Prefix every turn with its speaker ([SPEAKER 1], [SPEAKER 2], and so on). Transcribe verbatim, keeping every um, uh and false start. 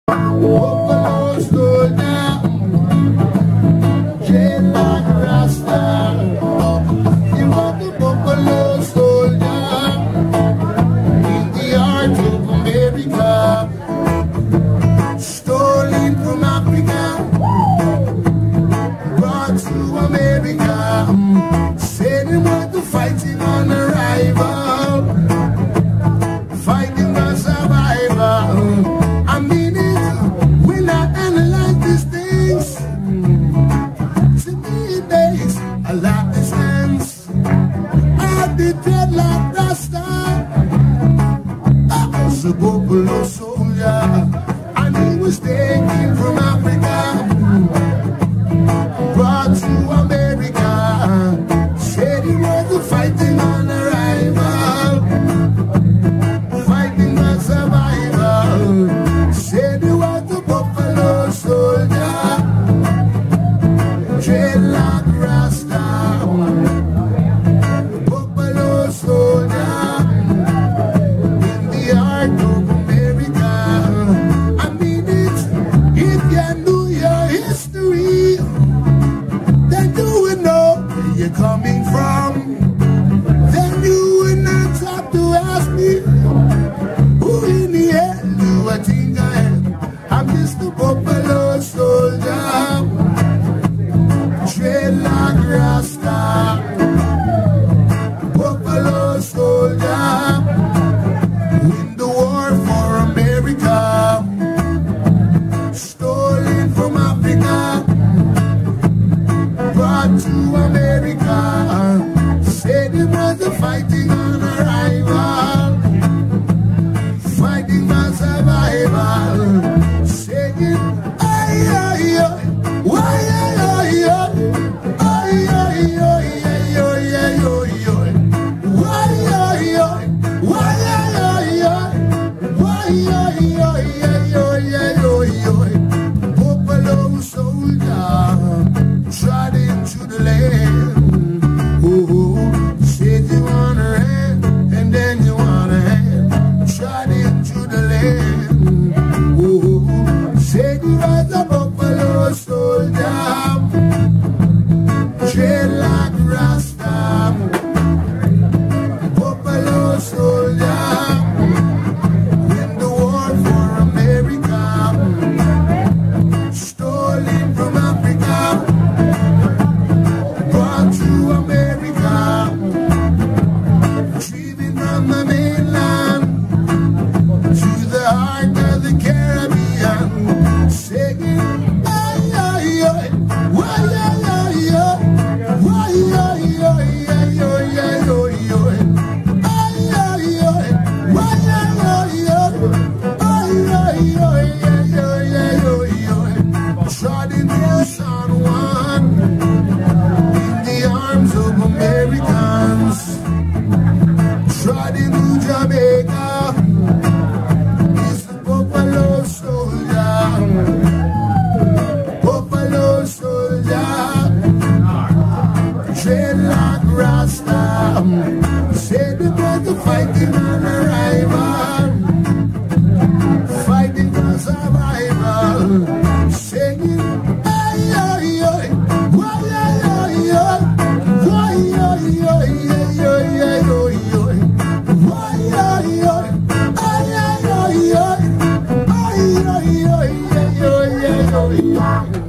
[SPEAKER 1] Buffalo soldier, chain like Rasta. You are the buffalo soldier in the heart of America, stolen from Africa, brought to America. Said it was the fighting on arrival, fighting for survival. I mean it when I analyze these things. To me it makes a lot of sense. I did dreadlock Rasta. I was a buffalo soldier, and he was taken from Africa, brought to America. Said he was the fighting on arrival, fighting for survival. Said he was the buffalo soldier, dreadlock Rasta. Buffalo soldier in the heart of America. I mean it, if you knew your history, then you would know where you're coming from. Then you would not have to ask me, who in the hell do I think I am? I'm just a buffalo soldier, dreadlock Rasta. Buffalo soldier, win the war for America, stolen from Africa, brought to America. Said it was the fighting on arrival, fighting for survival. Singing, ay, ay, ay, why, ay, ay, ay, ay, ay, ay, ay, ay, ay, ay, why, ay, ay, why, ay, ay, ay, why, ay, ay, ay, ay, ay, ay. Buffalo soldier, trod into the land. Oh, said you want a hand, and then you want a hand. Trod into the land. Oh, said you was a buffalo soldier, dreadlock Rasta. Buffalo soldier, win the war for America, stolen from Africa, brought to America, driven from the mainland to the heart of the Caribbean, singing, ay, ay, ay, why, ay, ay, ay, why, ay, ay, ay, ay, ay, ay, ay, ay, ay, why, ay, ay, ay, ay, ay, ay, ay, ay, ay. Trod into San Juan in the arms of Americans, trod into Jamaica. He's the buffalo soldier, buffalo soldier, dreadlock Rasta. Said it was the fighting on arrival, fighting for survival. Singing, ay, ay, ay, why, ay, ay, ay, why, ay, ay, ay, ay, ay, ay, why, ay, ay, ay, ay, ay, ay, ay, ay, ay, ay, ay, ay, ay.